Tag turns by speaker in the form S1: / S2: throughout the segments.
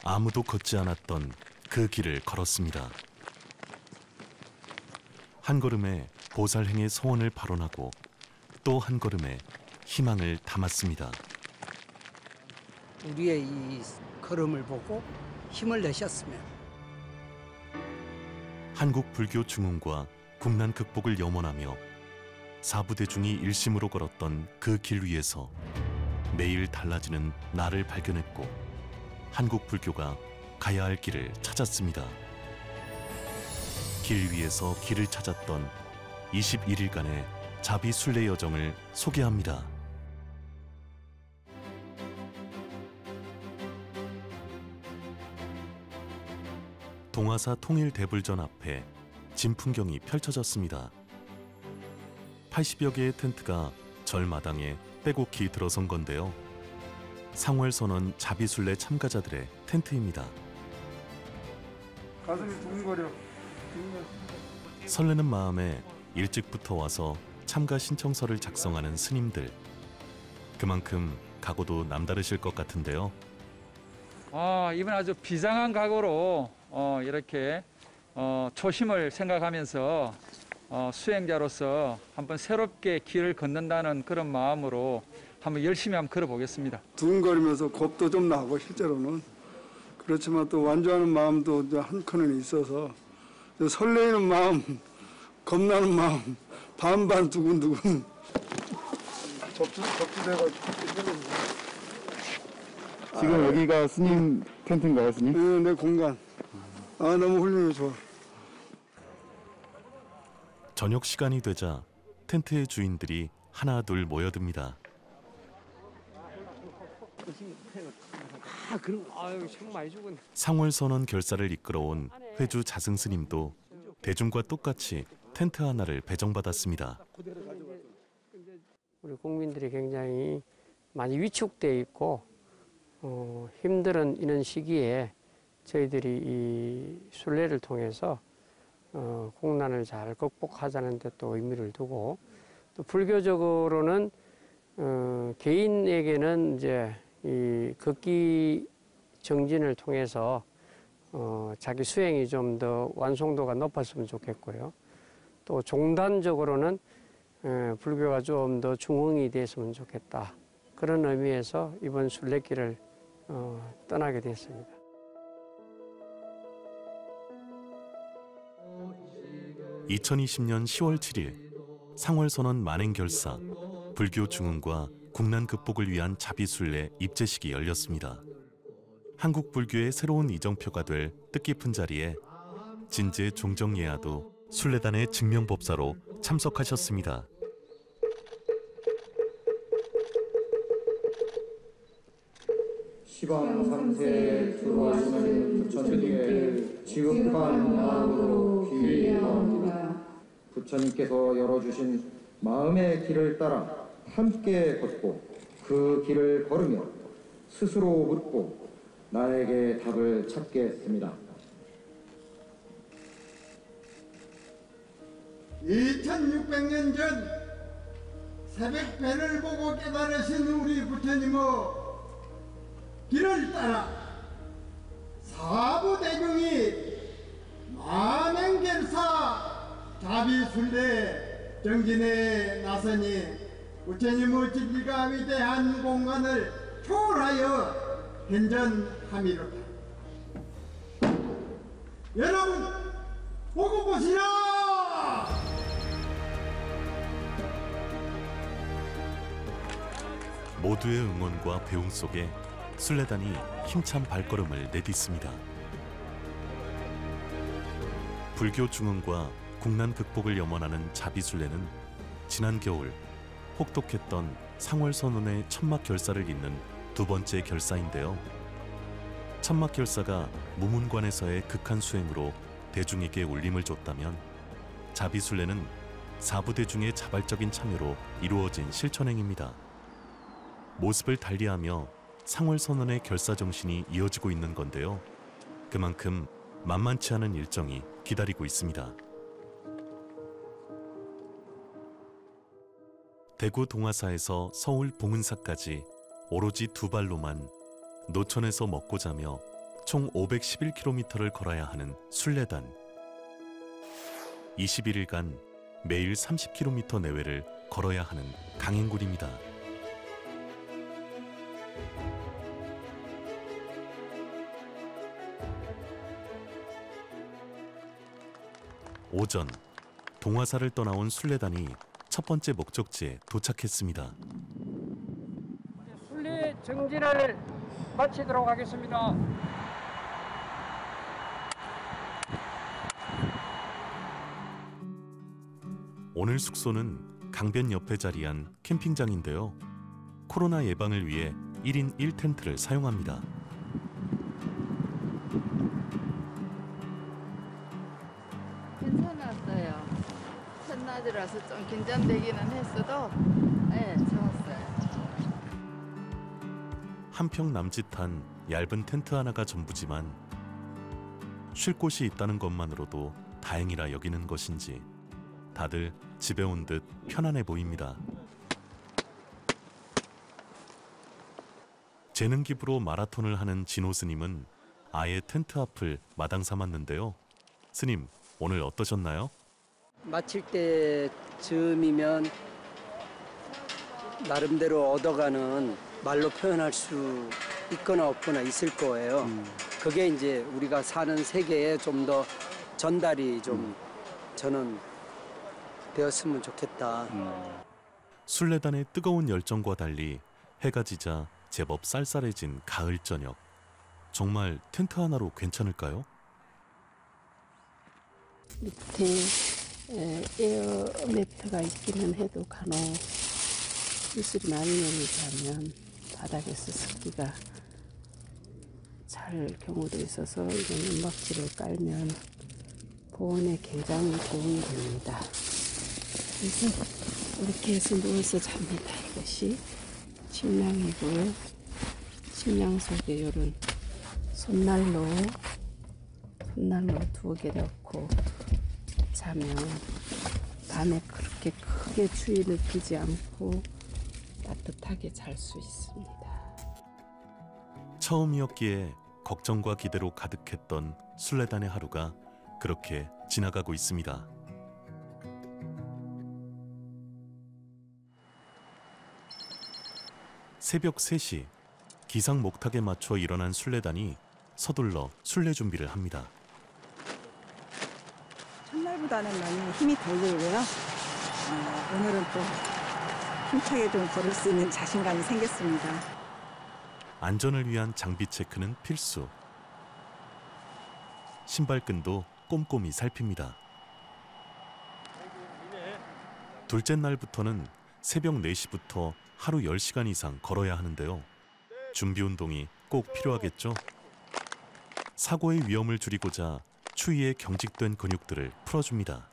S1: 아무도 걷지 않았던 그 길을 걸었습니다. 한 걸음에 보살행의 소원을 발언하고 또 한 걸음에 희망을 담았습니다.
S2: 우리의 이 걸음을 보고 힘을 내셨으면.
S1: 한국 불교 중흥과 국난 극복을 염원하며 사부대중이 일심으로 걸었던 그 길 위에서 매일 달라지는 나를 발견했고 한국 불교가 가야 할 길을 찾았습니다. 길 위에서 길을 찾았던 21일간의 자비순례 여정을 소개합니다. 동아사 통일대불전 앞에 진풍경이 펼쳐졌습니다. 80여 개의 텐트가 절 마당에 빼곡히 들어선 건데요. 상월선언 자비순례 참가자들의 텐트입니다.
S3: 가슴이 두근거려.
S1: 설레는 마음에 일찍부터 와서 참가 신청서를 작성하는 스님들. 그만큼 각오도 남다르실 것 같은데요.
S4: 이번 아주 비장한 각오로 이렇게 초심을 생각하면서 수행자로서 한번 새롭게 길을 걷는다는 그런 마음으로 한번 열심히 한번 걸어보겠습니다.
S3: 두근거리면서 겁도 좀 나고 실제로는 그렇지만 또 완주하는 마음도 한켠에 있어서 설레이는 마음, 겁나는 마음, 반반 두근두근 접수돼가지고.
S5: 지금 여기가 스님 텐트인가요, 스님?
S3: 네, 내 공간. 너무 훌륭해, 좋아.
S1: 저녁 시간이 되자 텐트의 주인들이 하나둘 모여듭니다.
S6: 참 많이 죽었네.
S1: 상월선언 결사를 이끌어온 회주 자승스님도 대중과 똑같이 텐트 하나를 배정받았습니다.
S6: 우리 국민들이 굉장히 많이 위축돼 있고 힘든 이런 시기에 저희들이 이 순례를 통해서 국난을 잘 극복하자는 데 또 의미를 두고 또 불교적으로는 개인에게는 이제 이 극기 정진을 통해서 자기 수행이 좀 더 완성도가 높았으면 좋겠고요. 또 종단적으로는 불교가 좀 더 중흥이 됐으면 좋겠다. 그런 의미에서 이번 순례길을 떠나게 됐습니다.
S1: (2020년 10월 7일) 상월선언 만행결사, 불교 중흥과 국난 극복을 위한 자비순례 입제식이 열렸습니다. 한국 불교의 새로운 이정표가 될 뜻깊은 자리에 진제 종정예하도 순례단의 증명법사로 참석하셨습니다.
S7: 시방 3세에 들어와시는 부처님께 지극한 마음으로 귀의하옵니다. 부처님께서 열어주신 마음의 길을 따라 함께 걷고 그 길을 걸으며 스스로 묻고 나에게 답을 찾겠습니다.
S8: 2600년 전 새벽배를 보고 깨달으신 우리 부처님의 길을 따라 사부대중이 만행결사 자비순례 정진에 나서니 부처님의 진리가 위대한 공간을 초월하여 현전함이로다. 여러분 보고 보시라.
S1: 모두의 응원과 배웅 속에 순례단이 힘찬 발걸음을 내딛습니다. 불교 중흥과 국난 극복을 염원하는 자비순례는 지난 겨울 혹독했던 상월선언의 천막결사를 잇는 두 번째 결사인데요. 천막결사가 무문관에서의 극한 수행으로 대중에게 울림을 줬다면 자비순례는 사부대중의 자발적인 참여로 이루어진 실천행입니다. 모습을 달리하며 상월선언의 결사정신이 이어지고 있는 건데요. 그만큼 만만치 않은 일정이 기다리고 있습니다. 대구 동아사에서 서울 봉은사까지 오로지 두 발로만 노천에서 먹고 자며 총 511km를 걸어야 하는 순례단. 21일간 매일 30km 내외를 걸어야 하는 강행군입니다. 오전, 동화사를 떠나온 순례단이 첫 번째 목적지에 도착했습니다.
S6: 순례 정진을 마치도록 하겠습니다.
S1: 오늘 숙소는 강변 옆에 자리한 캠핑장인데요. 코로나 예방을 위해 1인 1텐트를 사용합니다.
S9: 괜찮았어요. 첫날이라서 좀 긴장되기는 했어도 네, 좋았어요.
S1: 한 평 남짓한 얇은 텐트 하나가 전부지만 쉴 곳이 있다는 것만으로도 다행이라 여기는 것인지 다들 집에 온 듯 편안해 보입니다. 재능 기부로 마라톤을 하는 진호 스님은 아예 텐트 앞을 마당 삼았는데요. 스님, 오늘 어떠셨나요?
S2: 마칠 때쯤이면 나름대로 얻어가는 말로 표현할 수 있거나 없거나 있을 거예요. 그게 이제 우리가 사는 세계에 좀 더 전달이 좀 저는 되었으면 좋겠다.
S1: 순례단의 뜨거운 열정과 달리 해가 지자 제법 쌀쌀해진 가을 저녁. 정말 텐트 하나로 괜찮을까요?
S10: 밑에 에어 매트가 있기는 해도 간혹 이슬이 많이 내리자면 바닥에서 습기가 찰 경우도 있어서 이런 은박지를 깔면 보온에 굉장히 도움이 됩니다. 그래서 이렇게 해서 누워서 잡니다. 이것이 침낭이고요. 침낭 속에 이런 손난로 2개 넣고 자면 밤에 그렇게 크게 추위 느끼지 않고 따뜻하게 잘 수 있습니다.
S1: 처음이었기에 걱정과 기대로 가득했던 순례단의 하루가 그렇게 지나가고 있습니다. 새벽 3시, 기상 목탁에 맞춰 일어난 순례단이 서둘러 순례 준비를 합니다.
S11: 첫날보다는 많이 힘이 덜 들고요. 오늘은 또 힘차게 좀 걸을 수 있는 자신감이 생겼습니다.
S1: 안전을 위한 장비 체크는 필수. 신발끈도 꼼꼼히 살핍니다. 둘째 날부터는 새벽 4시부터 하루 10시간 이상 걸어야 하는데요. 준비 운동이 꼭 필요하겠죠? 사고의 위험을 줄이고자 추위에 경직된 근육들을 풀어줍니다.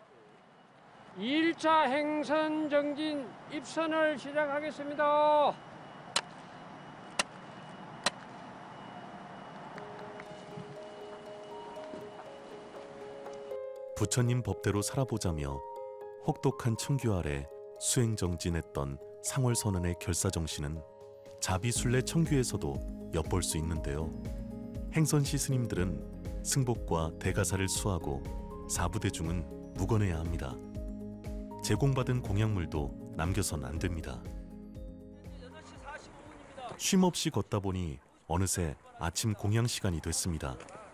S6: 2일차 행선 정진 입선을 시작하겠습니다.
S1: 부처님 법대로 살아보자며 혹독한 청규 아래 수행 정진했던 상월선언의 결사정신은 자비순례 청규에서도 엿볼 수 있는데요. 행선시 스님들은 승복과 대가사를 수하고 사부대중은 묵어내야 합니다. 제공받은 공약물도 남겨선 안 됩니다. 쉼없이 걷다 보니 어느새 아침 공양 시간이 됐습니다.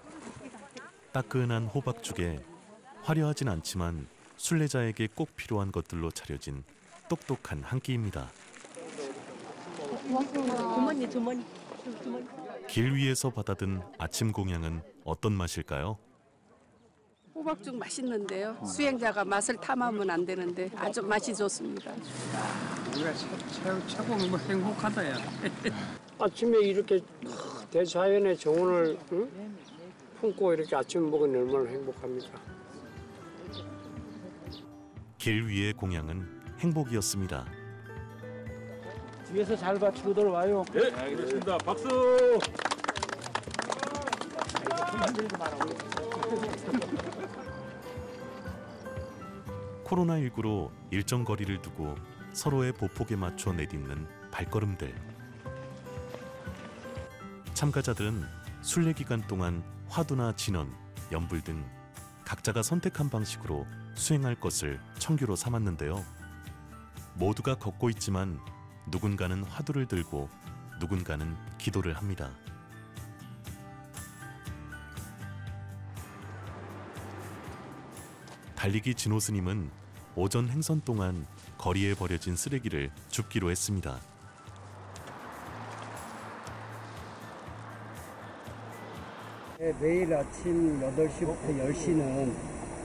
S1: 따끈한 호박죽에 화려하진 않지만 순례자에게 꼭 필요한 것들로 차려진 똑똑한 한 끼입니다. 길 위에서 받아든 아침 공양은 어떤 맛일까요?
S10: 호박죽 맛있는데요. 수행자가 맛을 탐하면 안 되는데 아주 맛이 좋습니다.
S6: 우리가 최고 행복하다 야. 아침에 이렇게 대자연의 정원을 품고 이렇게 아침 먹으니 얼마나 행복합니까?
S1: 길 위의 공양은 행복이었습니다.
S12: 뒤에서 잘 받치고들 와요.
S13: 네, 알겠습니다. 박수!
S1: 코로나19로 일정 거리를 두고 서로의 보폭에 맞춰 내딛는 발걸음들. 참가자들은 순례 기간 동안 화두나 진원, 연불 등 각자가 선택한 방식으로 수행할 것을 청규로 삼았는데요. 모두가 걷고 있지만 누군가는 화두를 들고 누군가는 기도를 합니다. 달리기 진호 스님은 오전 행선 동안 거리에 버려진 쓰레기를 줍기로 했습니다.
S2: 매일 아침 8시부터 10시는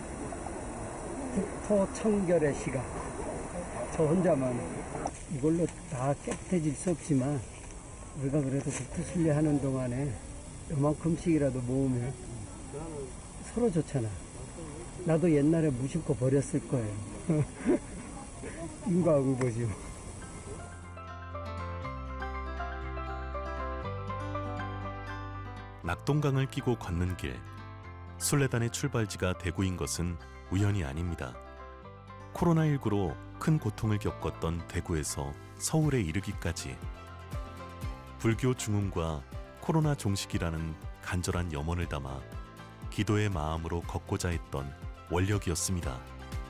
S2: 국토 청결의 시간. 저 혼자만 이걸로 다 깨끗해질 수 없지만 우리가 그래도 국토 순례하는 동안에 요만큼씩이라도 모으면 서로 좋잖아. 나도 옛날에 무심코 버렸을 거예요. 인과응보지요.
S1: 낙동강을 끼고 걷는 길, 순례단의 출발지가 대구인 것은 우연이 아닙니다. 코로나19로 큰 고통을 겪었던 대구에서 서울에 이르기까지 불교 중흥과 코로나 종식이라는 간절한 염원을 담아 기도의 마음으로 걷고자 했던 원력이었습니다.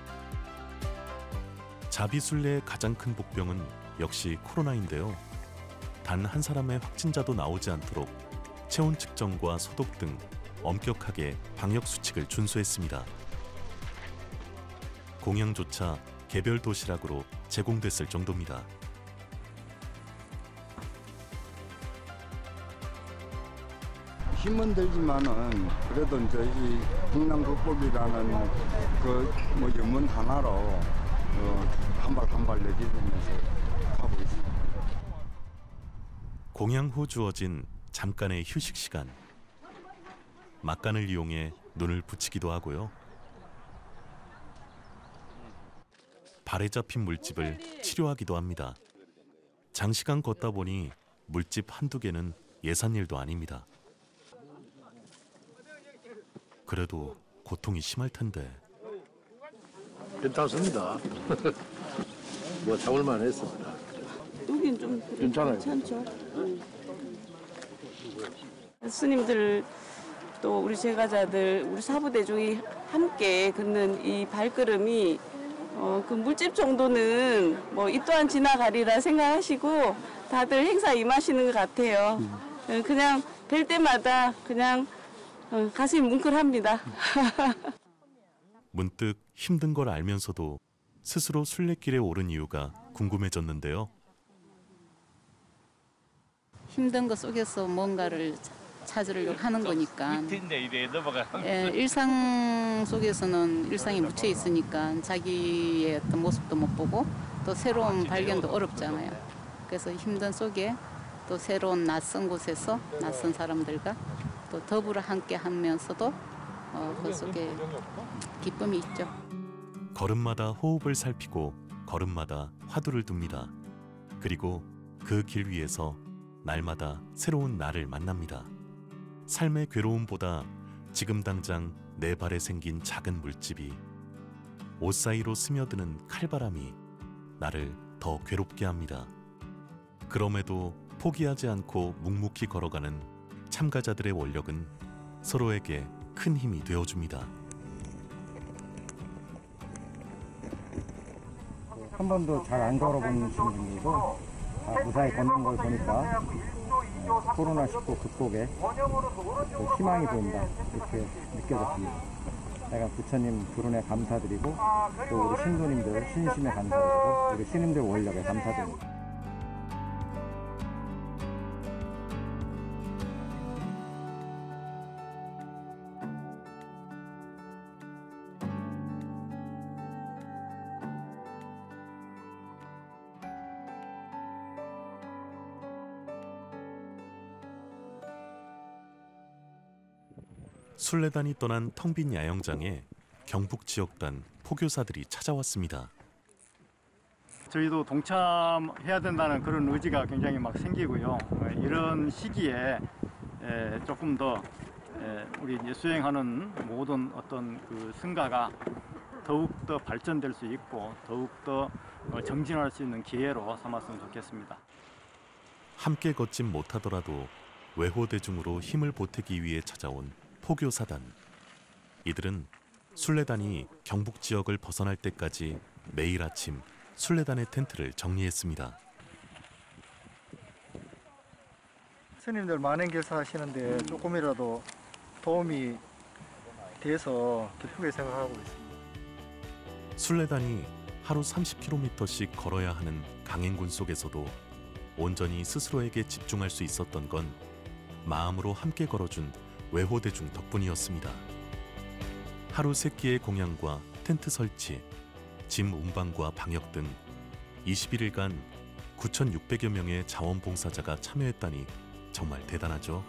S1: 자비순례의 가장 큰 복병은 역시 코로나인데요. 단 한 사람의 확진자도 나오지 않도록 체온 측정과 소독 등 엄격하게 방역 수칙을 준수했습니다. 공양조차 개별 도시락으로 제공됐을 정도입니다.
S3: 힘은 들지만은 그래도 이제 이 국난극복이라는 그 염원 하나로 한 발 한 발 내딛으면서 가고 있습니다.
S1: 공양 후 주어진 잠깐의 휴식 시간. 막간을 이용해 눈을 붙이기도 하고요. 발에 잡힌 물집을 치료하기도 합니다. 장시간 걷다 보니 물집 한두 개는 예산일도 아닙니다. 그래도 고통이 심할 텐데.
S12: 괜찮습니다. 뭐 잡을만 했습니다.
S14: 여긴 좀
S12: 괜찮아요.
S14: 괜찮죠. 스님들 또 우리 제가자들 우리 사부대중이 함께 걷는 이 발걸음이 그 물집 정도는 뭐 이 또한 지나가리라 생각하시고 다들 행사 임하시는 것 같아요. 그냥 뵐 때마다 그냥 가슴이 뭉클합니다.
S1: 문득 힘든 걸 알면서도 스스로 순례길에 오른 이유가 궁금해졌는데요.
S15: 힘든 것 속에서 뭔가를 찾으려고 하는 거니까. 예, 일상 속에서는 일상에 묻혀 있으니까 자기의 어떤 모습도 못 보고 또 새로운 발견도 어렵잖아요. 그래서 힘든 속에 또 새로운 낯선 곳에서 낯선 사람들과 또 더불어 함께 하면서도 그 속에 기쁨이 있죠.
S1: 걸음마다 호흡을 살피고 걸음마다 화두를 둡니다. 그리고 그 길 위에서 날마다 새로운 나를 만납니다. 삶의 괴로움보다 지금 당장 내 발에 생긴 작은 물집이 옷 사이로 스며드는 칼바람이 나를 더 괴롭게 합니다. 그럼에도 포기하지 않고 묵묵히 걸어가는 참가자들의 원력은 서로에게 큰 힘이 되어줍니다.
S7: 한 번도 잘 안 걸어본 분들도 무사히 걷는 걸 보니까 코로나19 극복에 희망이 보인다 이렇게 느껴졌습니다. 내가 부처님 불운에 감사드리고 또 우리 신도님들 신심에 감사드리고 우리 신님들 원력에 감사드립니다.
S1: 순례단이 떠난 텅 빈 야영장에 경북 지역단 포교사들이 찾아왔습니다.
S16: 저희도 동참해야 된다는 그런 의지가 굉장히 막 생기고요. 이런 시기에 조금 더 우리 이제 수행하는 모든 어떤 그 승가가 더욱 더 발전될 수 있고 더욱 더 정진할 수 있는 기회로 삼았으면 좋겠습니다.
S1: 함께 걷진 못하더라도 외호대중으로 힘을 보태기 위해 찾아온 포교사단. 이들은 순례단이 경북 지역을 벗어날 때까지 매일 아침 순례단의 텐트를 정리했습니다.
S7: 스님들 만행길사 하시는데 조금이라도 도움이 돼서 기쁘게 생각하고 있습니다.
S1: 순례단이 하루 30km씩 걸어야 하는 강행군 속에서도 온전히 스스로에게 집중할 수 있었던 건 마음으로 함께 걸어준 외호대중 덕분이었습니다. 하루 3끼의 공양과 텐트 설치, 짐 운반과 방역 등 21일간 9,600여 명의 자원봉사자가 참여했다니 정말 대단하죠.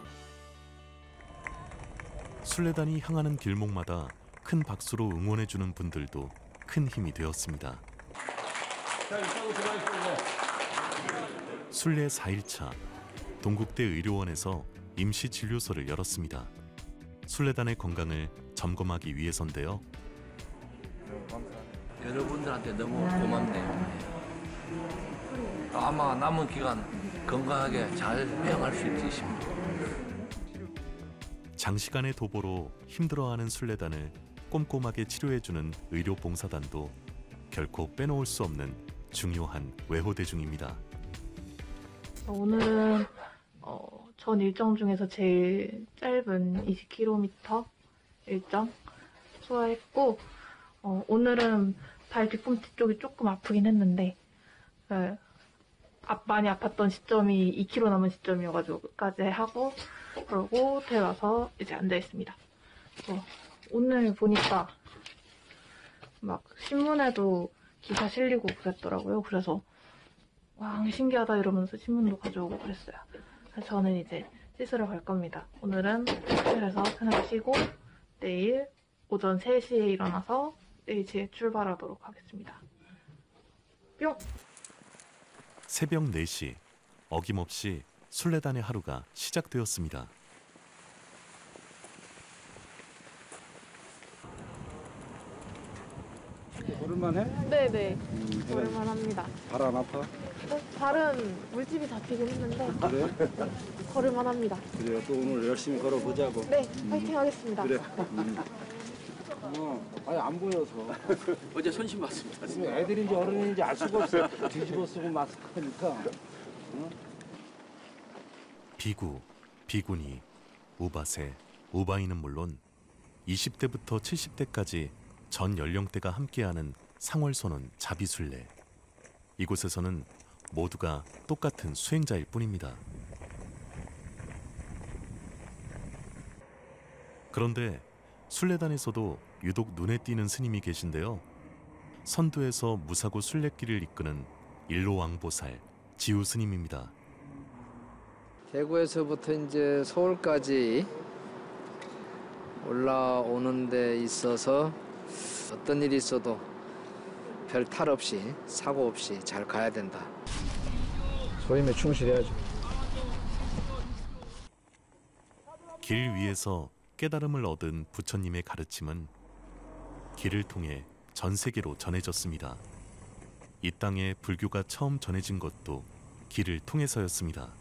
S1: 순례단이 향하는 길목마다 큰 박수로 응원해주는 분들도 큰 힘이 되었습니다. 순례 4일차, 동국대 의료원에서 임시진료소를 열었습니다. 순례단의 건강을 점검하기 위해서인데요.
S12: 여러분들한테 너무 고맙네요. 아마 남은 기간 건강하게 잘 배양할 수 있으십니다.
S1: 장시간의 도보로 힘들어하는 순례단을 꼼꼼하게 치료해주는 의료봉사단도 결코 빼놓을 수 없는 중요한 외호대중입니다.
S17: 오늘은 전 일정 중에서 제일 짧은 20km 일정 소화했고, 오늘은 발 뒤꿈치 쪽이 조금 아프긴 했는데 많이 아팠던 시점이 2km 남은 시점이어가지고 끝까지 하고, 그러고 들어와서 이제 앉아있습니다. 오늘 보니까 막 신문에도 기사 실리고 그랬더라고요. 그래서 와, 신기하다 이러면서 신문도 가져오고 그랬어요. 그래서 저는 이제 씻으러 갈 겁니다. 오늘은 호텔에서 편하게 쉬고 내일 오전 3시에 일어나서 4시에 출발하도록 하겠습니다. 뿅!
S1: 새벽 4시, 어김없이 순례단의 하루가 시작되었습니다.
S3: 걸을만해?
S17: 네네, 걸을만합니다.
S3: 발 안 아파?
S17: 발은 물집이 잡히긴 했는데
S3: 그래?
S17: 걸을만합니다.
S3: 그래요. 또 오늘 열심히 걸어보자고.
S17: 네, 파이팅 하겠습니다.
S3: 그래. 아니 안 보여서.
S12: 어제 손심 봤습니다.
S18: 애들인지 어른인지 알 수가 없어. 뒤집어 쓰고 마스크 하니까.
S1: 비구, 비구니, 우바세, 우바이는 물론 20대부터 70대까지 전 연령대가 함께하는 상월선언 자비순례. 이곳에서는 모두가 똑같은 수행자일 뿐입니다. 그런데 순례단에서도 유독 눈에 띄는 스님이 계신데요. 선두에서 무사고 순례길을 이끄는 일로왕보살 지우 스님입니다.
S19: 대구에서부터 이제 서울까지 올라오는 데 있어서 어떤 일이 있어도 별 탈 없이 사고 없이 잘 가야 된다.
S18: 소임에 충실해야죠.
S1: 길 위에서 깨달음을 얻은 부처님의 가르침은 길을 통해 전 세계로 전해졌습니다. 이 땅에 불교가 처음 전해진 것도 길을 통해서였습니다.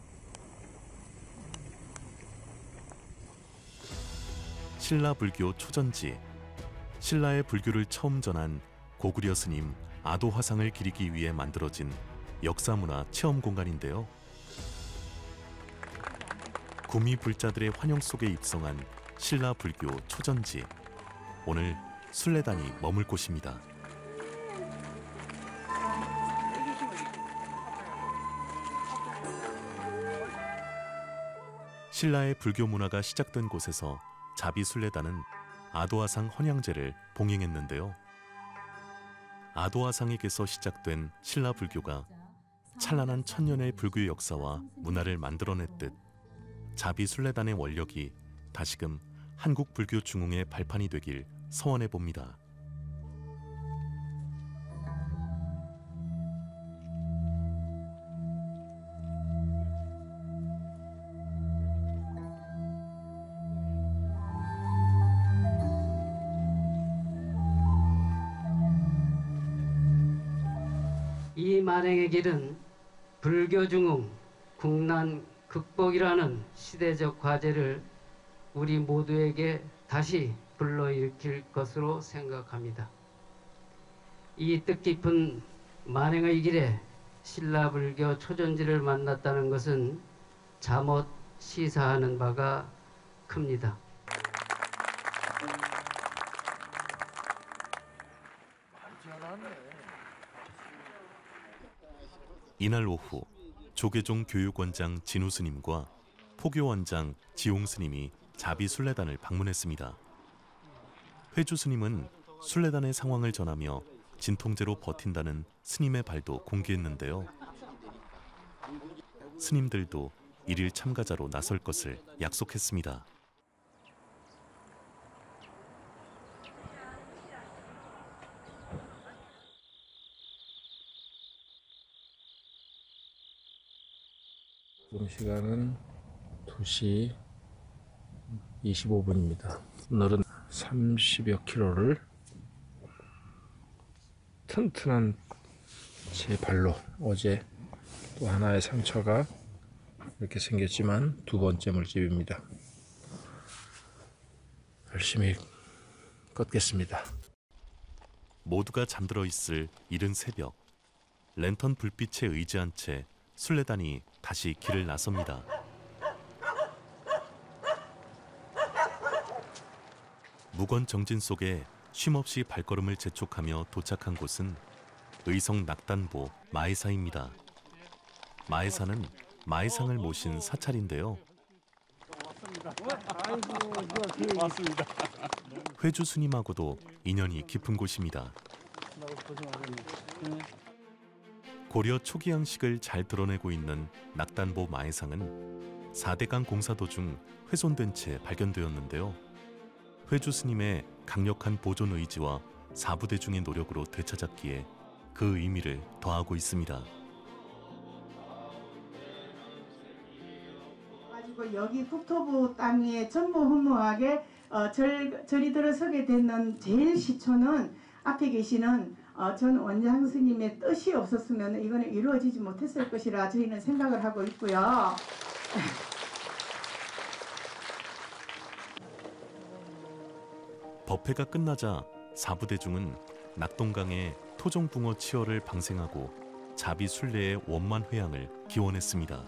S1: 신라 불교 초전지, 신라의 불교를 처음 전한 고구려 스님 아도 화상을 기리기 위해 만들어진 역사문화 체험 공간인데요. 구미 불자들의 환영 속에 입성한 신라 불교 초전지, 오늘 순례단이 머물 곳입니다. 신라의 불교 문화가 시작된 곳에서 자비순례단은 아도화상 헌양제를 봉행했는데요. 아도화상에게서 시작된 신라 불교가 찬란한 천년의 불교 역사와 문화를 만들어냈듯 자비순례단의 원력이 다시금 한국 불교 중흥의 발판이 되길 서원해 봅니다.
S20: 이 만행의 길은 불교 중흥, 국난 극복이라는 시대적 과제를 우리 모두에게 다시 불러일으킬 것으로 생각합니다. 이 뜻깊은 만행의 길에 신라불교 초전지를 만났다는 것은 잠옷 시사하는 바가 큽니다.
S1: 이날 오후 조계종 교육원장 진우 스님과 포교원장 지용 스님이 자비순례단을 방문했습니다. 회주 스님은 순례단의 상황을 전하며 진통제로 버틴다는 스님의 발도 공개했는데요. 스님들도 일일 참가자로 나설 것을 약속했습니다.
S21: 지금 시간은 2시 25분입니다. 오늘은 30여 킬로를 튼튼한 제 발로, 어제 또 하나의 상처가 이렇게 생겼지만 두 번째 물집입니다. 열심히 걷겠습니다.
S1: 모두가 잠들어 있을 이른 새벽, 랜턴 불빛에 의지한 채 순례단이 다시 길을 나섭니다. 무건 정진 속에 쉼없이 발걸음을 재촉하며 도착한 곳은 의성 낙단보 마해사입니다. 마해사는 마해상을 모신 사찰인데요.
S13: 왔습니다.
S1: 회주 스님하고도 인연이 깊은 곳입니다. 고려 초기 양식을 잘 드러내고 있는 낙단보 마해상은 4대강 공사 도중 훼손된 채 발견되었는데요. 회주 스님의 강력한 보존 의지와 사부대중의 노력으로 되찾았기에 그 의미를 더하고 있습니다.
S22: 여기 국토부 땅 위에 전무후무하게 절이 들어서게 되는 제일 시초는 앞에 계시는 전 원장 스님의 뜻이 없었으면 이거는 이루어지지 못했을 것이라 저희는 생각을 하고 있고요.
S1: 법회가 끝나자 사부대중은 낙동강의 토종붕어 치어를 방생하고 자비순례의 원만 회양을 기원했습니다.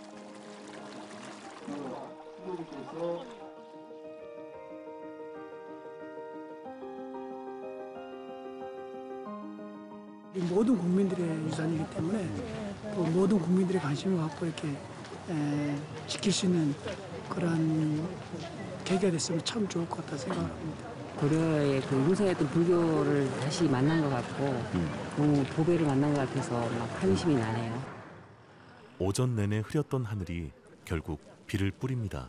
S23: 모든 국민들의 유산이기 때문에 또 모든 국민들의 관심을 갖고 이렇게 지킬 수 있는 그런 계기가 됐으면 참 좋을 것 같다 생각합니다.
S24: 고려의 그 융성했던 불교를 다시 만난 것 같고 너무 도배를 만난 것 같아서 막 한심이 나네요.
S1: 오전 내내 흐렸던 하늘이 결국 비를 뿌립니다.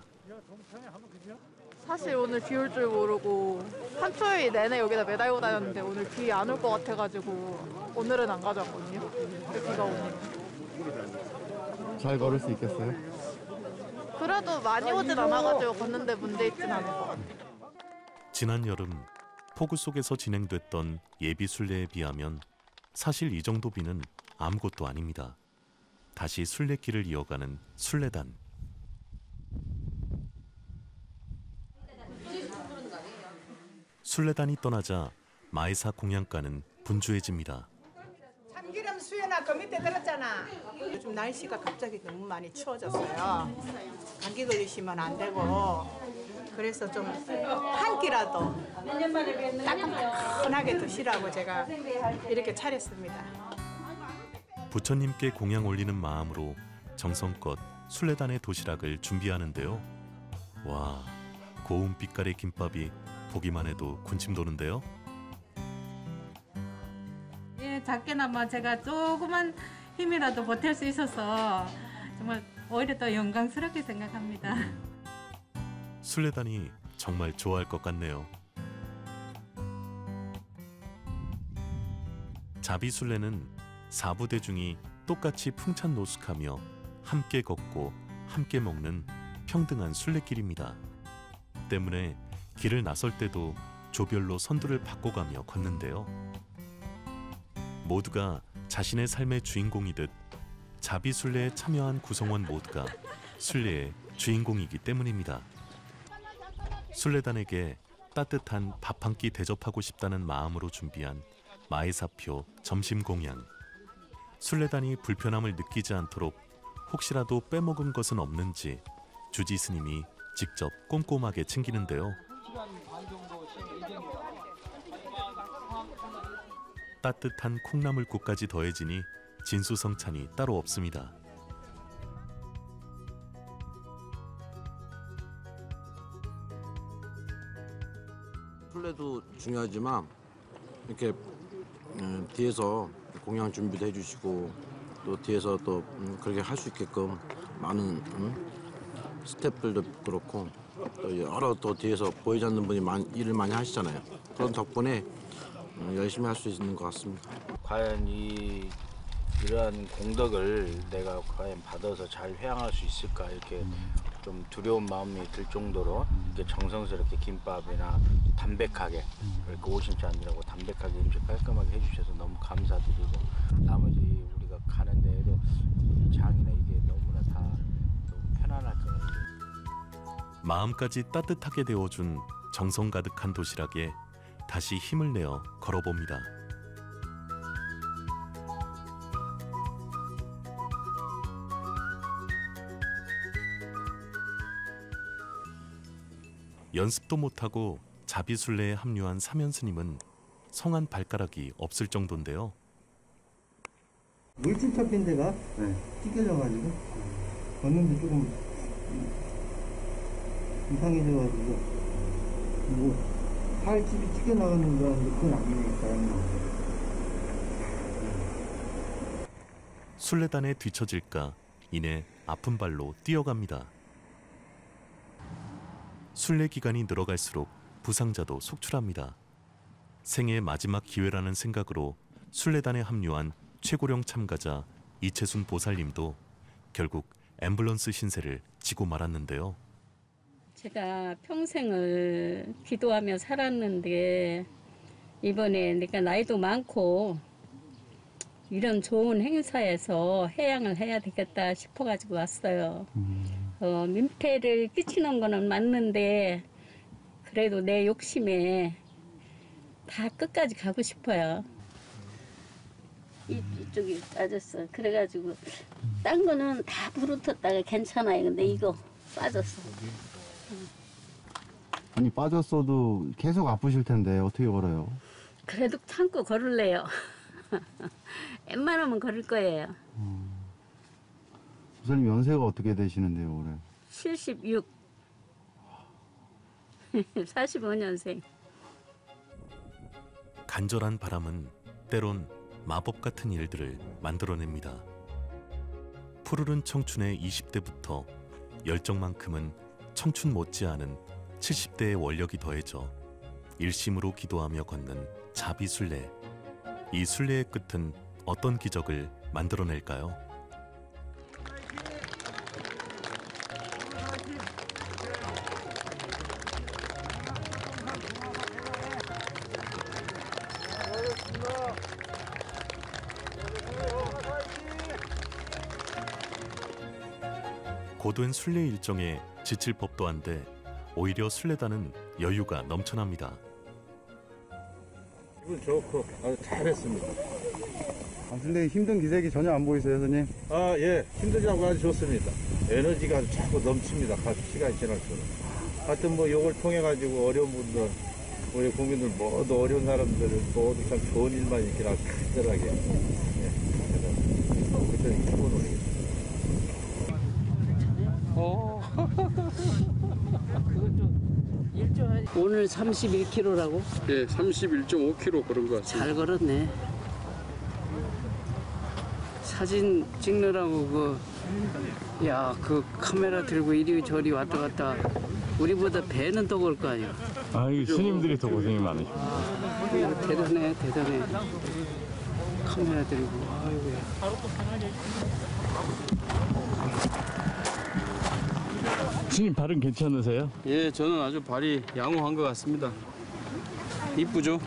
S25: 사실 오늘 비 올 줄 모르고 한초일 내내 여기다 매달고 다녔는데 오늘 비 안 올 것 같아가지고 오늘은 안 가져왔거든요. 비가 오네요.
S5: 잘 걸을 수 있겠어요?
S25: 그래도 많이 오진 않아가지고 걷는데 문제 있진 않을 것 같아요.
S1: 지난 여름 폭우 속에서 진행됐던 예비 순례에 비하면 사실 이 정도 비는 아무것도 아닙니다. 다시 순례길을 이어가는 순례단. 순례단이 떠나자 마해사 공양가는 분주해집니다.
S26: 참기름 수연아 그 밑에 들었잖아. 요즘 날씨가 갑자기 너무 많이 추워졌어요. 감기 걸리시면 안 되고 그래서 좀 한 끼라도 따끈따끈하게 드시라고 제가 이렇게 차렸습니다.
S1: 부처님께 공양 올리는 마음으로 정성껏 순례단의 도시락을 준비하는데요. 와, 고운 빛깔의 김밥이 보기만 해도 군침 도는데요.
S27: 예, 작게나마 제가 조그만 힘이라도 보탤 수 있어서 정말 오히려 더 영광스럽게 생각합니다.
S1: 순례단이 정말 좋아할 것 같네요. 자비순례는 사부대중이 똑같이 풍찬노숙하며 함께 걷고 함께 먹는 평등한 순례길입니다. 때문에 길을 나설 때도 조별로 선두를 바꿔가며 걷는데요. 모두가 자신의 삶의 주인공이듯 자비순례에 참여한 구성원 모두가 순례의 주인공이기 때문입니다. 순례단에게 따뜻한 밥 한 끼 대접하고 싶다는 마음으로 준비한 마이사표 점심 공양. 순례단이 불편함을 느끼지 않도록 혹시라도 빼먹은 것은 없는지 주지 스님이 직접 꼼꼼하게 챙기는데요. 따뜻한 콩나물국까지 더해지니 진수성찬이 따로 없습니다.
S2: 순례도 중요하지만 이렇게 뒤에서 공양 준비도 해주시고 또 뒤에서 또 그렇게 할 수 있게끔 많은 스태프들도 그렇고 또 여러 또 뒤에서 보이지 않는 분이 일을 많이 하시잖아요. 그런 덕분에 열심히 할 수 있는 것 같습니다.
S4: 과연 이러한 공덕을 내가 과연 받아서 잘 회양할 수 있을까 이렇게 좀 두려운 마음이 들 정도로 이렇게 정성스럽게 김밥이나 담백하게 이렇게 오심치 않으라고 담백하게 음식 깔끔하게 해주셔서 너무 감사드리고 나머지 우리가 가는 데에도 이 장이나 이게 너무나 다 너무 편안할 것 같아요.
S1: 마음까지 따뜻하게 데워준 정성 가득한 도시락에 다시 힘을 내어 걸어봅니다. 연습도 못하고 자비순례에 합류한 사면스님은 성한 발가락이 없을 정도인데요.
S7: 물집 잡힌 데가 찢겨져가지고 걷는데 조금 이상해져가지고 뭐 팔집이 찢겨나가는 줄 알았는데 그건 아니니까.
S1: 순례단에 뒤처질까 이내 아픈 발로 뛰어갑니다. 순례 기간이 늘어갈수록 부상자도 속출합니다. 생애의 마지막 기회라는 생각으로 순례단에 합류한 최고령 참가자 이채순 보살님도 결국 앰뷸런스 신세를 지고 말았는데요.
S6: 제가 평생을 기도하며 살았는데 이번에 내가 나이도 많고 이런 좋은 행사에서 해양을 해야 되겠다 싶어가지고 왔어요. 민폐를 끼치는 거는 맞는데 그래도 내 욕심에 다 끝까지 가고 싶어요. 이쪽이 빠졌어. 그래가지고 딴 거는 다 부르텄다가 괜찮아요. 근데 이거 빠졌어.
S5: 아니 빠졌어도 계속 아프실 텐데 어떻게 걸어요?
S6: 그래도 참고 걸을래요. 웬만하면 걸을 거예요.
S5: 보살님 연세가 어떻게 되시는데요 올해?
S6: 76. 45년생.
S1: 간절한 바람은 때론 마법 같은 일들을 만들어냅니다. 푸르른 청춘의 20대부터 열정만큼은 청춘 못지않은 70대의 원력이 더해져 일심으로 기도하며 걷는 자비순례. 이 순례의 끝은 어떤 기적을 만들어낼까요? 고된 순례 일정에 지칠 법도 한데 오히려 순례단은 여유가 넘쳐납니다.
S8: 기분 좋고 아주 잘했습니다.
S5: 순례 힘든 기색이 전혀 안 보이세요, 선생님?
S8: 아, 예. 힘들지 않고 아주 좋습니다. 에너지가 아주 자꾸 넘칩니다. 시간이 지날수록. 하여튼 뭐 이걸 통해 가지고 어려운 분들, 우리 국민들 모두 어려운 사람들 모두 참 좋은 일만 이렇게 간절하게 그때는 기분 올리겠습니다.
S24: 오늘 31km라고?
S9: 예, 31.5km 걸은 것 같습니다.
S24: 잘 걸었네. 사진 찍느라고 그 카메라 들고 이리 저리 왔다 갔다 우리보다 배는 더 걸 거 아니야.
S8: 아유, 스님들이 더 고생이 많으십니다.
S24: 대단해. 카메라 들고. 아이고야.
S8: 스님 발은 괜찮으세요?
S9: 예, 저는 아주 발이 양호한 것 같습니다. 이쁘죠?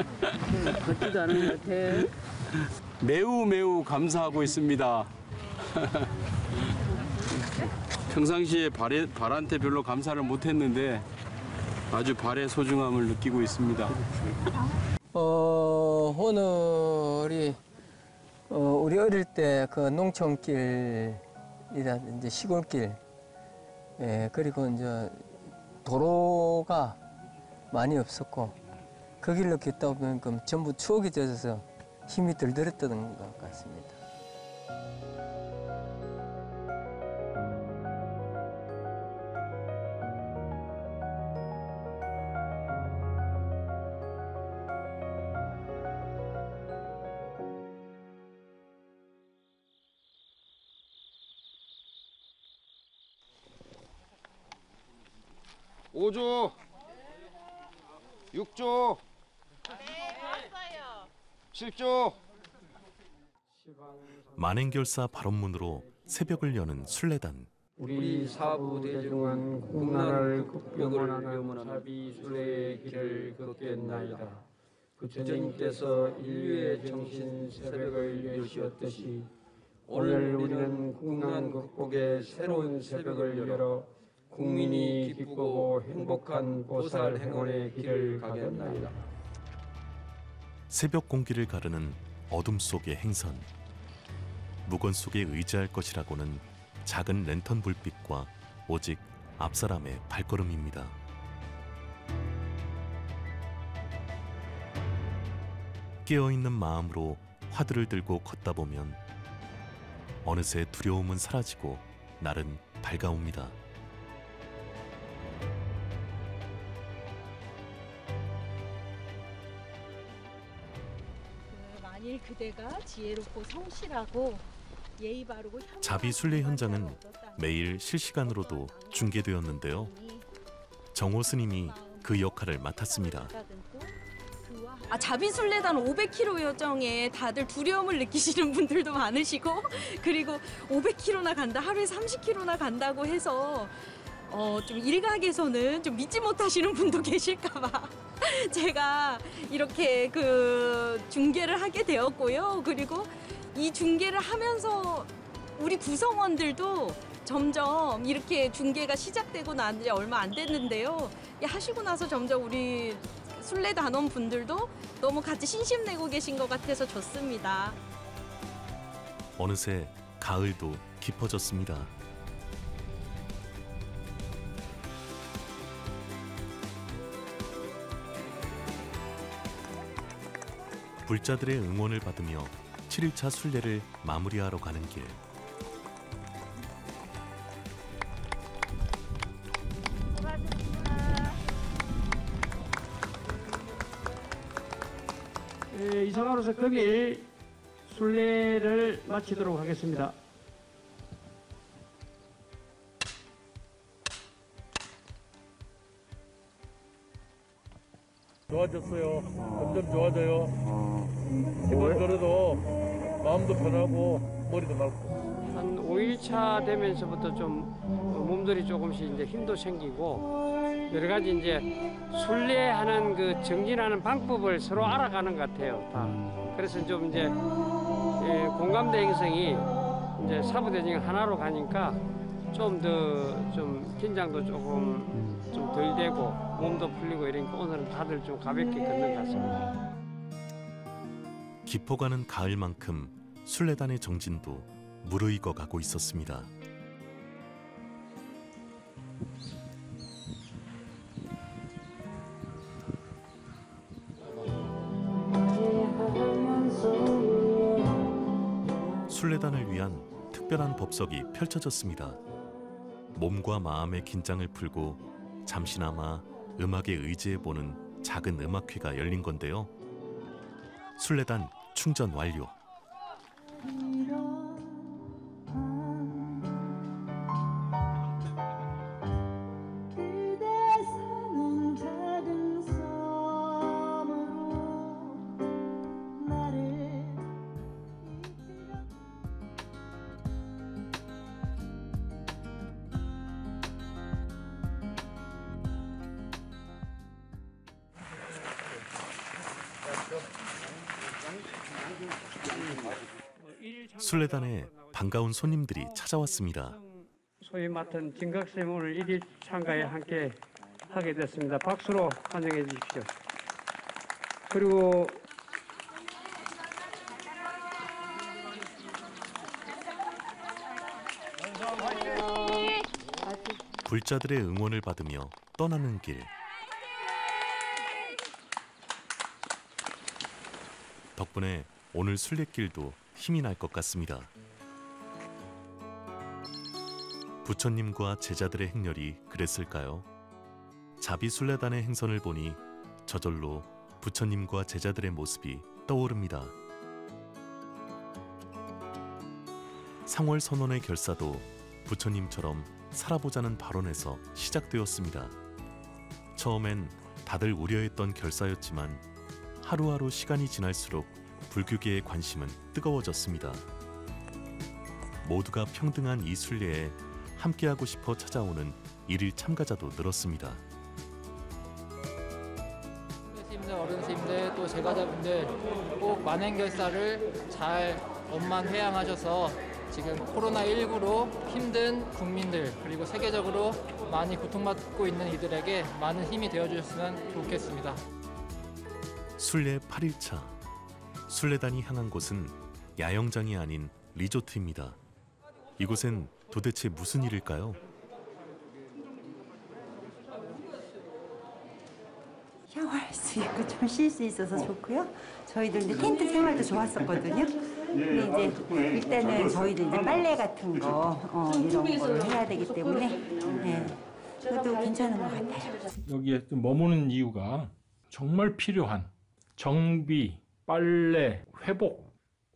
S24: 걷지도 않은 것 같아.
S9: 매우 감사하고 있습니다. 평상시에 발한테 별로 감사를 못했는데 아주 발의 소중함을 느끼고 있습니다.
S24: 오늘이 우리 어릴 때 그 농촌길이라든지 시골길, 그리고 이제 도로가 많이 없었고 그 길로 걷다 보면 전부 추억이 젖어서 힘이 덜 들었던 것 같습니다.
S3: 오조 6조 7조.
S1: 만행결사 발언문으로 새벽을 여는 순례단.
S20: 우리 사부 대중은 국난을 극복하는 자비순례의 길을 걷겠나이다. 그 주님께서 인류의 정신 새벽을 여시었듯이 오늘 우리는 국난 극복의 새로운 새벽을 열어 국민이 기쁘고 행복한 보살 행원의 길을 가겠나이다.
S1: 새벽 공기를 가르는 어둠 속의 행선. 무건 속에 의지할 것이라고는 작은 랜턴 불빛과 오직 앞사람의 발걸음입니다. 깨어있는 마음으로 화두를 들고 걷다 보면 어느새 두려움은 사라지고 날은 밝아옵니다.
S10: 만일 그대가 지혜롭고 성실하고 예의 바르고
S1: 자비 순례 현장은 매일 실시간으로도 중계되었는데요. 정호 스님이 그 역할을 맡았습니다.
S11: 자비순례단 500km 여정에 다들 두려움을 느끼시는 분들도 많으시고, 그리고 500km나 간다, 하루에 30km나 간다고 해서 좀 일각에서는 좀 믿지 못하시는 분도 계실까봐 제가 이렇게 그 중계를 하게 되었고요. 그리고 이 중계를 하면서 우리 구성원들도 점점 이렇게 중계가 시작되고 난 지 얼마 안 됐는데요. 하시고 나서 점점 우리 순례단원 분들도 너무 같이 신심내고 계신 것 같아서 좋습니다.
S1: 어느새 가을도 깊어졌습니다. 불자들의 응원을 받으며 7일차 순례를 마무리하러 가는 길.
S23: 이상으로서 금일 순례를 마치도록 하겠습니다.
S8: 좋아졌어요. 점점 좋아져요. 힘을 들어도 마음도 편하고 머리도 맑고.
S20: 한 5일차 되면서부터 좀 몸들이 조금씩 이제 힘도 생기고 여러 가지 이제 순례하는 그 정진하는 방법을 서로 알아가는 것 같아요. 다. 그래서 좀 이제 공감대 형성이 이제 사부대중 하나로 가니까 좀 더 좀 긴장도 조금 좀 덜 되고 몸도 풀리고 이러니까 오늘은 다들 좀 가볍게 걷는 것 같습니다.
S1: 깊어가는 가을만큼 순례단의 정진도 무르익어 가고 있었습니다. 순례단을 위한 특별한 법석이 펼쳐졌습니다. 몸과 마음의 긴장을 풀고 잠시나마 음악에 의지해보는 작은 음악회가 열린 건데요. 순례단 충전 완료. 순례단의 반가운 손님들이 찾아왔습니다.
S20: 소위 맡은 진각쌤 오늘 1일 참가에 함께 하게 됐습니다. 박수로 환영해 주십시오. 그리고
S1: 불자들의 응원을 받으며 떠나는 길. 덕분에 오늘 순례길도 힘이 날 것 같습니다. 부처님과 제자들의 행렬이 그랬을까요? 자비순례단의 행선을 보니 저절로 부처님과 제자들의 모습이 떠오릅니다. 상월 선원의 결사도 부처님처럼 살아보자는 발언에서 시작되었습니다. 처음엔 다들 우려했던 결사였지만 하루하루 시간이 지날수록 불교계의 관심은 뜨거워졌습니다. 모두가 평등한 이 순례에 함께하고 싶어 찾아오는 일일 참가자도 늘었습니다.
S3: 선생님들, 어른 선생님들, 또 제과자분들 꼭 만행결사를 잘 원만 회양하셔서 지금 코로나19로 힘든 국민들 그리고 세계적으로 많이 고통받고 있는 이들에게 많은 힘이 되어주셨으면 좋겠습니다.
S1: 순례 8일차. 순례단이 향한 곳은 야영장이 아닌 리조트입니다. 이곳엔 도대체 무슨 일일까요?
S12: 샤워할 수 있고 좀 쉴 수 있어서 좋고요. 저희들 이제 텐트 생활도 좋았었거든요. 근데 이제 일단은 저희들 이제 빨래 같은 거 이런 거를 해야 되기 때문에 그것도 괜찮은 것 같아요.
S21: 여기에 좀 머무는 이유가 정말 필요한 정비, 빨래, 회복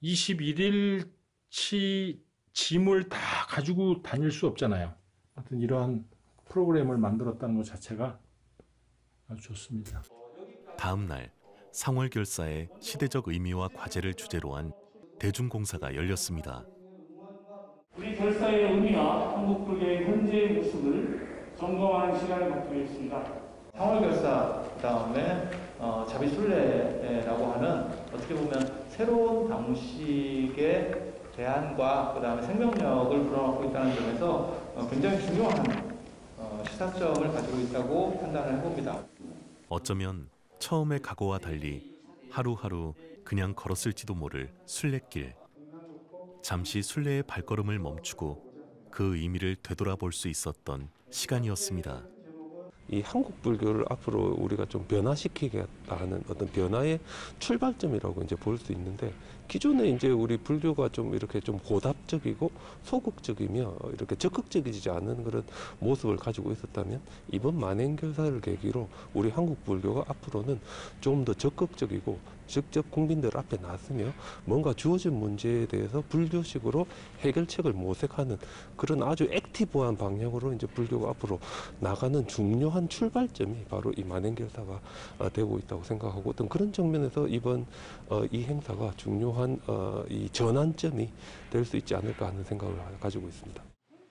S21: 21일치 짐을 다 가지고 다닐 수 없잖아요. 하여튼 이러한 프로그램을 만들었다는 것 자체가 아주 좋습니다.
S1: 다음 날 상월결사의 시대적 의미와 과제를 주제로 한 대중공사가 열렸습니다.
S14: 우리 결사의 의미와 한국 불교의 현재의 모습을 점검하는 시간을 갖기로 했습니다.
S15: 상월결사 그다음에 자비순례라고 하는 어떻게 보면 새로운 방식의 대안과 그다음에 생명력을 불어넣고 있다는 점에서 굉장히 중요한 시사점을 가지고 있다고 판단을 해봅니다.
S1: 어쩌면 처음의 각오와 달리 하루하루 그냥 걸었을지도 모를 순례길. 잠시 순례의 발걸음을 멈추고 그 의미를 되돌아볼 수 있었던 시간이었습니다.
S16: 이 한국 불교를 앞으로 우리가 좀 변화시키겠다 하는 어떤 변화의 출발점이라고 이제 볼 수 있는데, 기존에 이제 우리 불교가 좀 이렇게 좀 고답적이고 소극적이며 이렇게 적극적이지 않은 그런 모습을 가지고 있었다면, 이번 만행결사를 계기로 우리 한국 불교가 앞으로는 좀 더 적극적이고 직접 국민들 앞에 나서며 뭔가 주어진 문제에 대해서 불교식으로 해결책을 모색하는 그런 아주 액티브한 방향으로 이제 불교가 앞으로 나가는 중요한 출발점이 바로 이 만행결사가 되고 있다고 생각하고, 어떤 그런 측면에서 이번 이 행사가 중요한 이 전환점이 될 수 있지 않을까 하는 생각을 가지고 있습니다.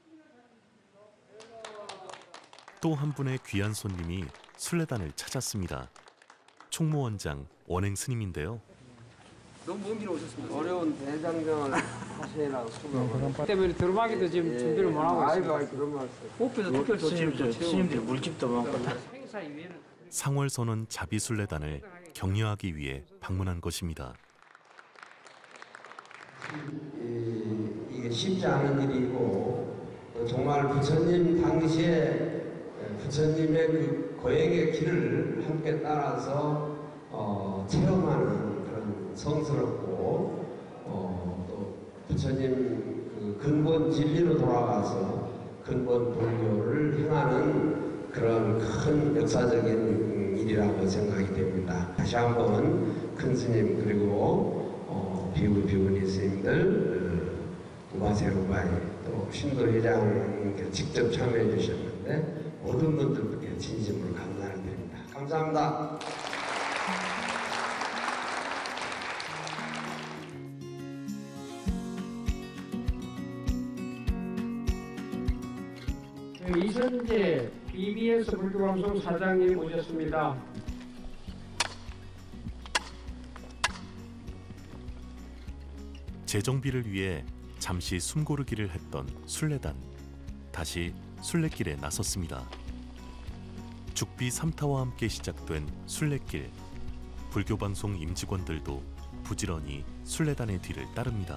S1: 또 한 분의 귀한 손님이 순례단을 찾았습니다. 총무원장 원행 스님인데요.
S20: 너무 먼 길 오셨습니다. 어려운 대장정을 하시라고 수고하고 때문에 들어가기도 지금 준비를 못 하고 있습니다. 아이고 그런 말씀. 호흡에서 특별
S4: 스님들이 물집도 많고 다.
S1: 상월선원 자비순례단을 격려하기 위해 방문한 것입니다.
S17: 이게 쉽지 않은 일이고, 정말 부처님 당시에 부처님의 그 고행의 길을 함께 따라서 체험하는 그런 성스럽고, 또 부처님 그 근본 진리로 돌아가서 근본 불교를 행하는 그런 큰 역사적인 일이라고 생각이 됩니다. 다시 한번 큰 스님 그리고 비구 비구니 스님들, 우바세루바이 또 신도회장 직접 참여해 주셨는데 모든 분들께 진심으로 감사를 드립니다. 감사합니다.
S20: 이선재 EBS 불교방송 사장님 오셨습니다.
S1: 재정비를 위해 잠시 숨고르기를 했던 순례단, 다시 순례길에 나섰습니다. 죽비 3타와 함께 시작된 순례길, 불교방송 임직원들도 부지런히 순례단의 뒤를 따릅니다.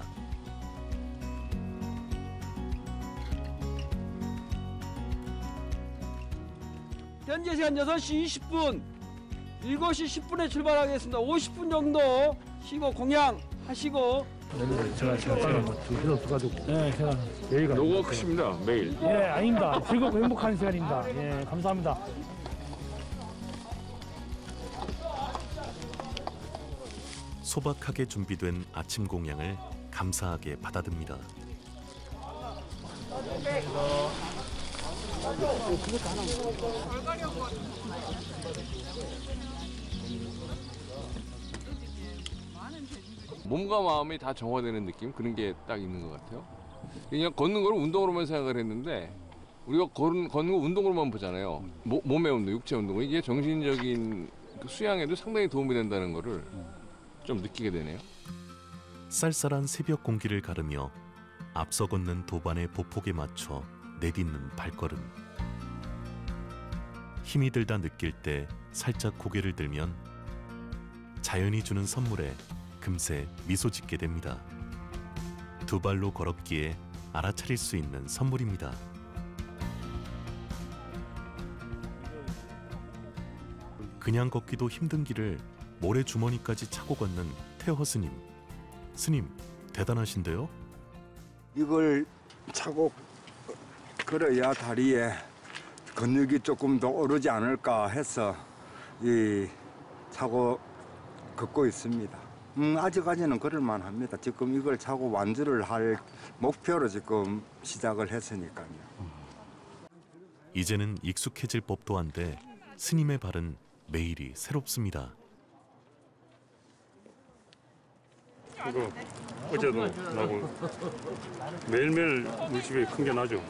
S9: 현재 시간 6시 20분, 7시 10분에 출발하겠습니다. 50분 정도 쉬고 공양하시고.
S21: 제가 필요 없어가지고. 네, 제가 매일
S13: 노고가 크십니다. 매일.
S21: 예, 아닙니다. 즐겁고 행복한 시간입니다. 예, 감사합니다.
S1: 소박하게 준비된 아침 공양을 감사하게 받아듭니다.
S13: 몸과 마음이 다 정화되는 느낌, 그런 게 딱 있는 것 같아요. 그냥 걷는 걸 운동으로만 생각을 했는데 우리가 걷는 거 운동으로만 보잖아요. 몸의 운동, 육체 운동. 이게 정신적인 수양에도 상당히 도움이 된다는 거를 좀 느끼게 되네요.
S1: 쌀쌀한 새벽 공기를 가르며 앞서 걷는 도반의 보폭에 맞춰 내딛는 발걸음. 힘이 들다 느낄 때 살짝 고개를 들면 자연이 주는 선물에 금세 미소 짓게 됩니다. 두 발로 걸었기에 알아차릴 수 있는 선물입니다. 그냥 걷기도 힘든 길을 모래 주머니까지 차고 걷는 태허 스님. 스님, 대단하신데요?
S18: 이걸 차고 걸어야 다리에 근육이 조금 더 오르지 않을까 해서 차고 걷고 있습니다. 아직까지는 걸을만 합니다. 지금 이걸 차고 완주를 할 목표로 지금 시작을 했으니까요.
S1: 이제는 익숙해질 법도 한데 스님의 발은 매일이 새롭습니다.
S21: 이거 어제도 나고 매일매일 물집이 큰 게 나죠.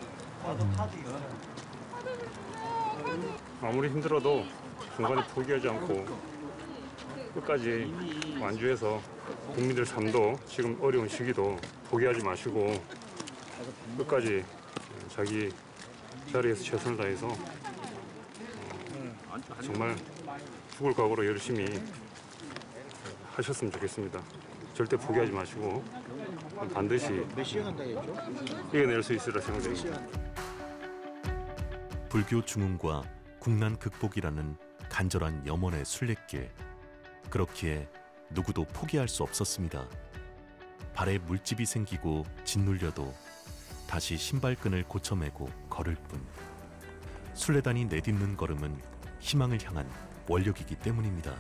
S21: 아무리 힘들어도 중간에 포기하지 않고 끝까지 완주해서 국민들 삶도 지금 어려운 시기도 포기하지 마시고 끝까지 자기 자리에서 최선을 다해서 정말 죽을 각오로 열심히 하셨으면 좋겠습니다. 절대 포기하지 마시고 반드시 이겨낼 수 있으리라 생각됩니다.
S1: 불교 중흥과 국난 극복이라는 간절한 염원의 순례길. 그렇기에 누구도 포기할 수 없었습니다. 발에 물집이 생기고 짓눌려도 다시 신발끈을 고쳐매고 걸을 뿐. 순례단이 내딛는 걸음은 희망을 향한 원력이기 때문입니다.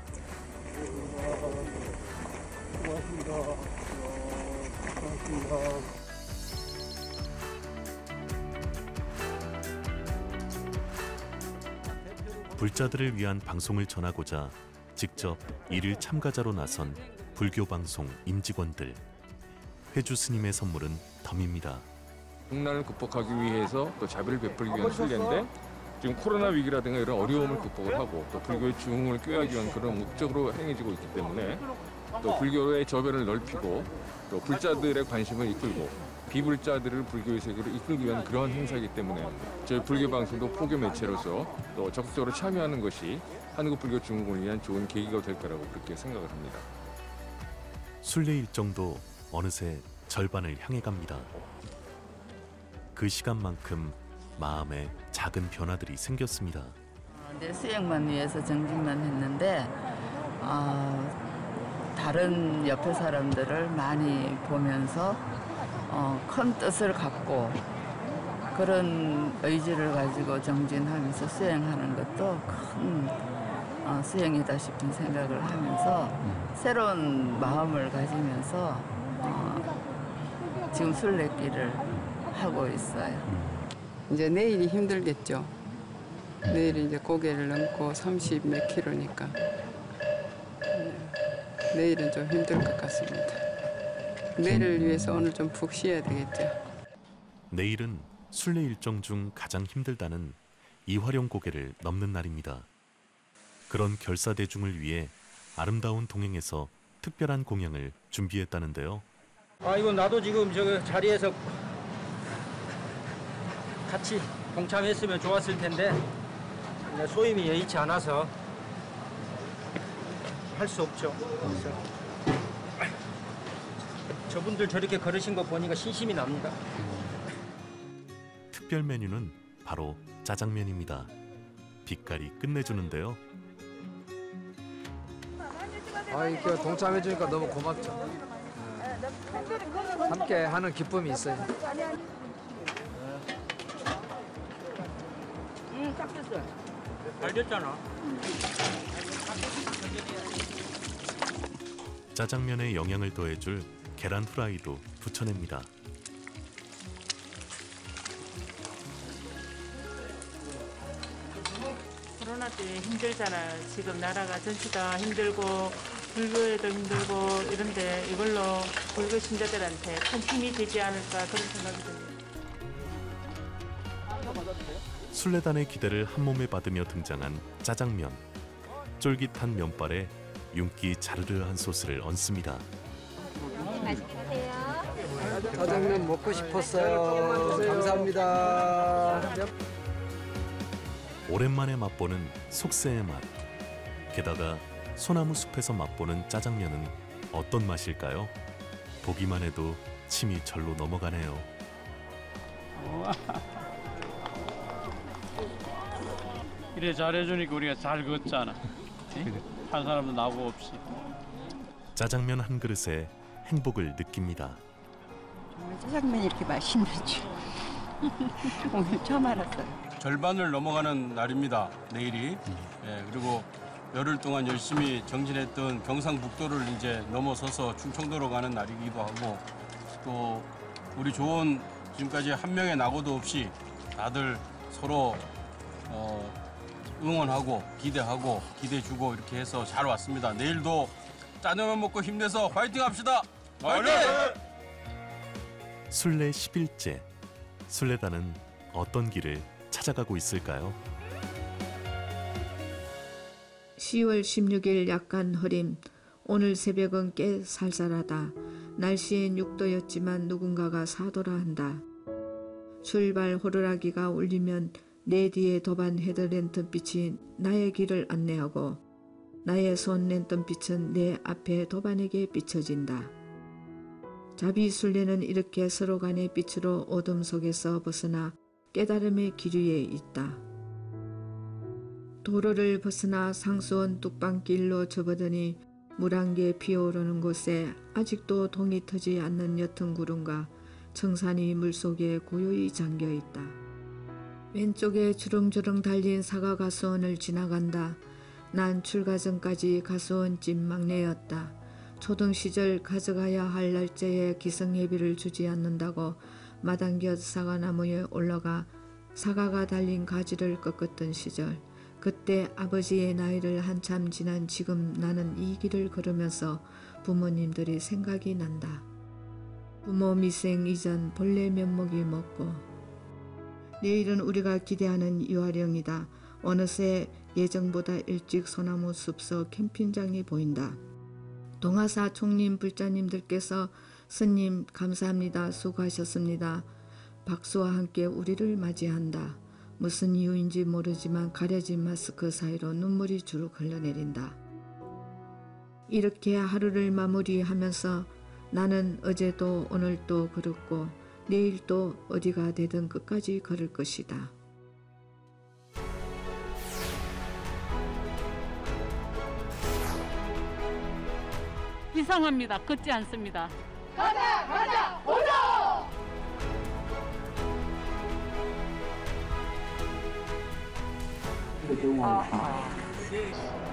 S1: 불자들을 위한 방송을 전하고자 직접 이를 참가자로 나선 불교방송 임직원들. 회주 스님의 선물은 덤입니다.
S13: 국난을 극복하기 위해서 또 자비를 베풀기 위한 순례인데 지금 코로나 위기라든가 이런 어려움을 극복을 하고 또 불교의 중흥을 꾀하기 위한 그런 목적으로 행해지고 있기 때문에 또 불교의 저변을 넓히고 또 불자들의 관심을 이끌고 비불자들을 불교의 세계로 이끌기 위한 그런 행사이기 때문에 저희 불교방송도 포교 매체로서 또 적극적으로 참여하는 것이 한국 불교 중흥을 위한 좋은 계기가 될 거라고 그렇게 생각을 합니다.
S1: 순례 일정도 어느새 절반을 향해 갑니다. 그 시간만큼 마음에 작은 변화들이 생겼습니다.
S19: 내 수행만 위해서 정진만 했는데 다른 옆에 사람들을 많이 보면서 큰 뜻을 갖고 그런 의지를 가지고 정진하면서 수행하는 것도 큰 수행이다 싶은 생각을 하면서 새로운 마음을 가지면서 지금 순례길을 하고 있어요.
S22: 이제 내일이 힘들겠죠. 내일 이제 고개를 넘고 30 몇 킬로니까 내일은 좀 힘들 것 같습니다. 내일을 위해서 오늘 좀 푹 쉬어야 되겠죠.
S1: 내일은 순례 일정 중 가장 힘들다는 이화령 고개를 넘는 날입니다. 그런 결사대중을 위해 아름다운 동행에서 특별한 공양을 준비했다는데요.
S2: 이건 나도 지금 저 자리에서 같이 동참했으면 좋았을 텐데 소임이 여의치 않아서 할 수 없죠. 그래서 저분들 저렇게 걸으신 거 보니까 신심이 납니다.
S1: 특별 메뉴는 바로 짜장면입니다. 빛깔이 끝내주는데요.
S5: 이렇게 동참해주니까 너무 고맙죠. 함께 하는 기쁨이 있어요.
S2: 딱 됐어. 잘 됐잖아.
S1: 짜장면에 영양을 더해줄 계란 후라이도 부쳐냅니다.
S6: 코로나 때 힘들잖아요. 지금 나라가 전체 다 힘들고 불교에도 힘들고 이런데 이걸로 불교 신자들한테 큰 힘이 되지 않을까 그런 생각이 듭니다.
S1: 순례단의 기대를 한몸에 받으며 등장한 짜장면. 쫄깃한 면발에 윤기 자르르한 소스를 얹습니다.
S12: 맛있게 드세요.
S5: 짜장면 먹고 싶었어요. 감사합니다.
S1: 오랜만에 맛보는 속세의 맛. 게다가 소나무 숲에서 맛보는 짜장면은 어떤 맛일까요? 보기만 해도 침이 절로 넘어가네요.
S20: 이래 잘해주니까 우리가 잘 걷잖아. 한 사람도 나고 없이.
S1: 짜장면 한 그릇에 행복을 느낍니다.
S12: 정말 짜장면이 이렇게 맛있는 줄 오늘 처음 알았어요.
S9: 절반을 넘어가는 날입니다. 내일이. 그리고 열흘 동안 열심히 정진했던 경상북도를 이제 넘어서서 충청도로 가는 날이기도 하고 또 우리 좋은 지금까지 한 명의 낙오도 없이 다들 서로 응원하고 기대하고 기대주고 이렇게 해서 잘 왔습니다. 내일도 짜장면 먹고 힘내서 화이팅 합시다. 화이팅!
S1: 순례 10일째. 순례단은 어떤 길을 찾아가고 있을까요?
S7: 10월 16일 약간 흐림. 오늘 새벽은 꽤 쌀쌀하다. 날씨엔 6도였지만 누군가가 사도라 한다. 출발 호루라기가 울리면 내 뒤에 도반 헤드랜턴 빛이 나의 길을 안내하고 나의 손 랜턴 빛은 내 앞에 도반에게 비춰진다. 자비순례는 이렇게 서로 간의 빛으로 어둠 속에서 벗어나 깨달음의 길 위에 있다. 도로를 벗어나 상수원 뚝방길로 접어드니 물 한 개 피어오르는 곳에 아직도 동이 트지 않는 옅은 구름과 청산이 물속에 고요히 잠겨있다. 왼쪽에 주렁주렁 달린 사과 가수원을 지나간다. 난 출가 전까지 가수원집 막내였다. 초등 시절 가져가야 할 날짜에 기성예비를 주지 않는다고 마당곁 사과나무에 올라가 사과가 달린 가지를 꺾었던 시절. 그때 아버지의 나이를 한참 지난 지금 나는 이 길을 걸으면서 부모님들이 생각이 난다. 부모 미생 이전 본래 면목이 먹고 내일은 우리가 기대하는 유아령이다. 어느새 예정보다 일찍 소나무 숲속 캠핑장이 보인다. 동화사 총님 불자님들께서 스님 감사합니다. 수고하셨습니다. 박수와 함께 우리를 맞이한다. 무슨 이유인지 모르지만 가려진 마스크 사이로 눈물이 주룩 흘러내린다. 이렇게 하루를 마무리하면서 나는 어제도 오늘도 걸었고 내일도 어디가 되든 끝까지 걸을 것이다.
S6: 이상합니다. 걷지 않습니다.
S25: 가자 가자 오자!
S2: 아.